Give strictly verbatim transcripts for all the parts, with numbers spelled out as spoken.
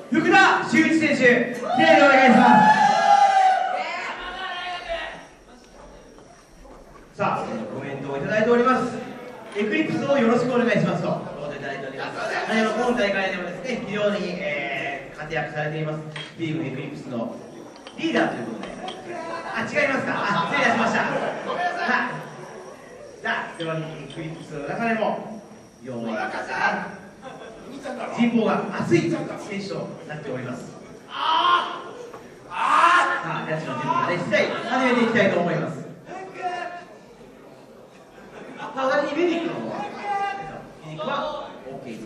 福田修一選手、手でお願いします。さあ、コメントをいただいております。エクリプスをよろしくお願いしますとコメントいただいております。あの今大会でもですね、非常に、えー、活躍されていますチームエクリプスのリーダーということで、あ、違いますか、あ、失礼いたしました。はい、さあ、ではエクリプスの中でも非常に人望が厚い選手となっております。さあ、ジャッジの準備ができ次第始めていきたいと思います。さあ、同じメディックの方はメディックは OK です。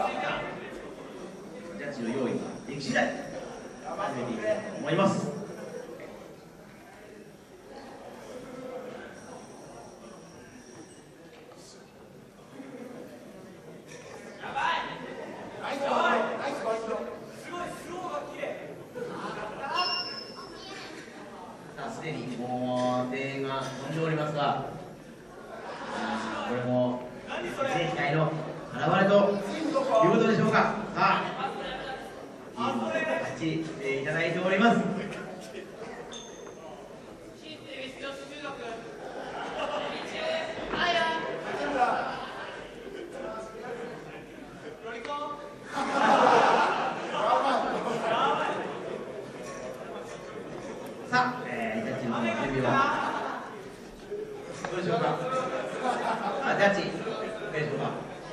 ジャッジの用意ができ次第始めていきたいと思います。すでにもう声援が飛んでおりますが、これも全期待の表れということでしょうか。さあ、チームもバッチリしていただいております。さあ、えー、ジャッジの準備はどうでしょうか。さあ、ジャッジ、どうでしょうか。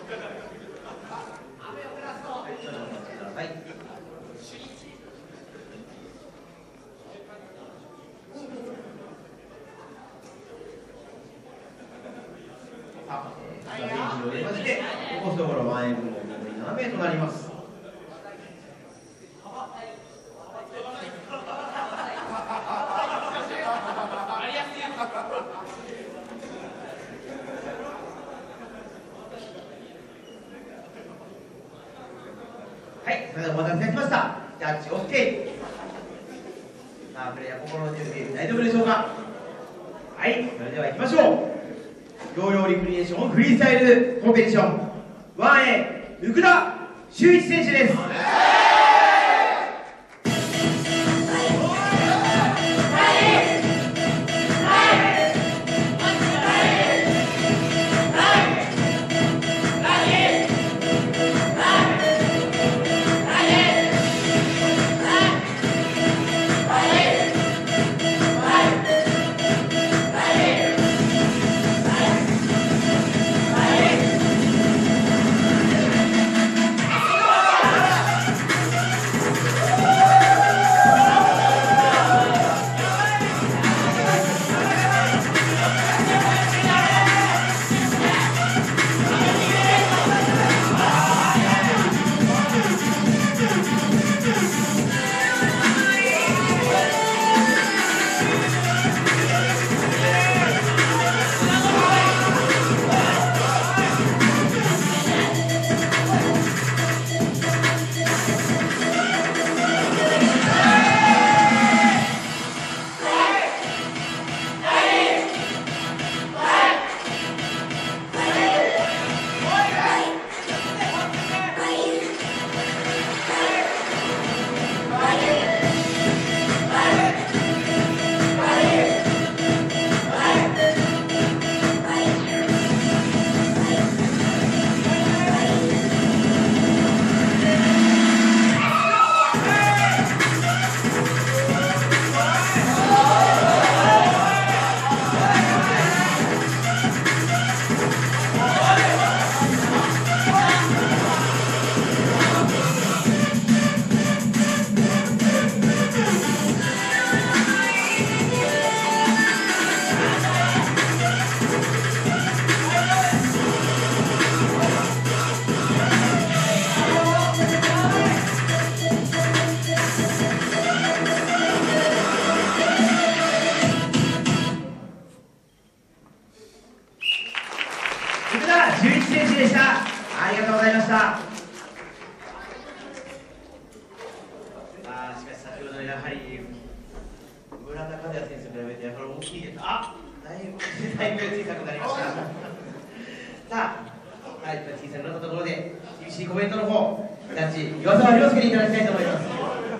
はい、ちょっとお待ちください。さあ、えー、ベンチを入れまして、残すところワンエン部門残りなな名となります。はい、それではお待たせいたしました。ジャッジ OK。 さあ、プレイヤー心の準備大丈夫でしょうか。はい、それでは行きましょう。ヨーヨーリクリエーションフリースタイルコンペティション ワンエー 福田修一選手です。福田修一選手でした。ありがとうございました。あー、しかし先ほどやはり村田和也選手と比べてやはり大きいです。あ、だいぶだいぶ小さくなりました。さあ、はい、小さくなったところで厳しいコメントの方ジャッジ岩沢亮介にいただきたいと思います。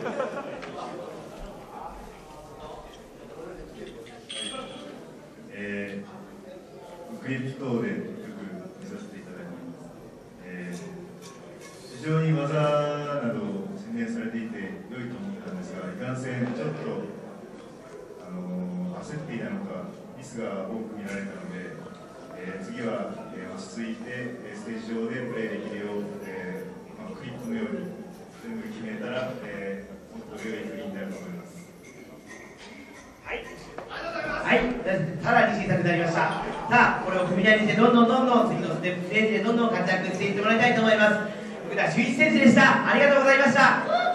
えー、クリップ等でよく見させていただいております。えー、非常に技などを洗練されていて良いと思ったんですが、いかんせんちょっと、あのー、焦っていたのかミスが多く見られたので、えー、次は、えー、落ち着いて、えー、ステージ上でプレーできるよう、えーまあ、クリップのように全部決めたら、えー、もっと良いフリーになると思います。 はい、はい、さらに小さくなりました。さあ、これを組み合いにしてどんどんどんどん次のステップステージでどんどん活躍していってもらいたいと思います。福田修一選手でした。ありがとうございました。